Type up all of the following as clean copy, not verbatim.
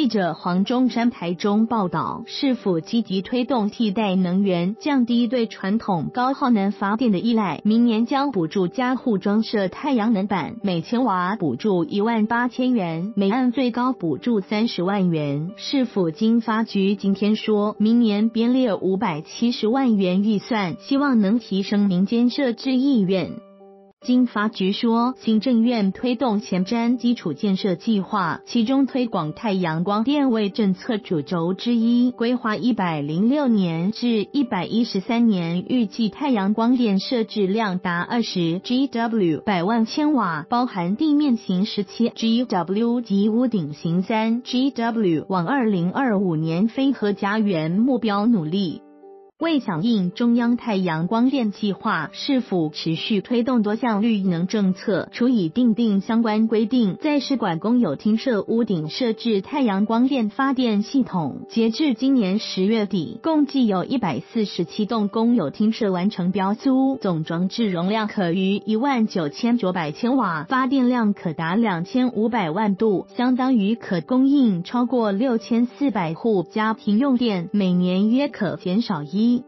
记者黄中山台中报道，市府积极推动替代能源，降低对传统高耗能发电的依赖，明年将补助家户装设太阳能板，每千瓦补助18000元，每案最高补助30万元。市府经发局今天说，明年编列570万元预算，希望能提升民间设置意愿。经发局说，行政院推动前瞻基础建设计划，其中推广太阳光电为政策主轴之一，规划106年至113年，预计太阳光电设置量达20 GW 100万千瓦，包含地面型17 GW 及屋顶型3 GW， 往2025年非核家园目标努力。为响应中央太阳光电计划，市府持续推动多项绿能政策，除已订定相关规定，在市管公有厅舍屋顶设置太阳光电发电系统。截至今年10月底，共计有147栋公有厅舍完成标租，总装置容量可逾19900千瓦，发电量可达2500万度，相当于可供应超过6400户家庭用电，每年约可减少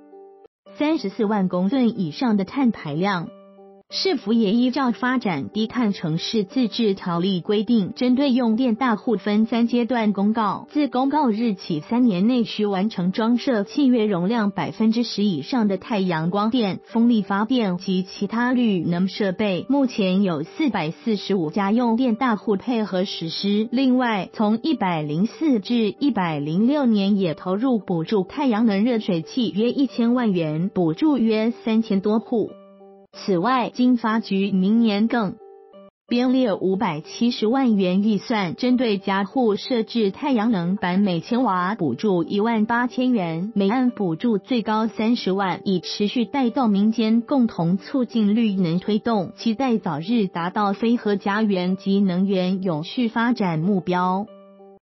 34万公吨以上的碳排量。市府也依照发展低碳城市自治条例规定，针对用电大户分3阶段公告，自公告日起3年内需完成装设契约容量10%以上的太阳光电、风力发电及其他绿能设备。目前有445家用电大户配合实施。另外，从104至106年也投入补助太阳能热水器约1000万元，补助约3000多户。此外，经发局明年更编列570万元预算，针对家户设置太阳能板，每千瓦补助18000元，每案补助最高30万，以持续带动民间共同促进绿能推动，期待早日达到非核家园及能源永续发展目标。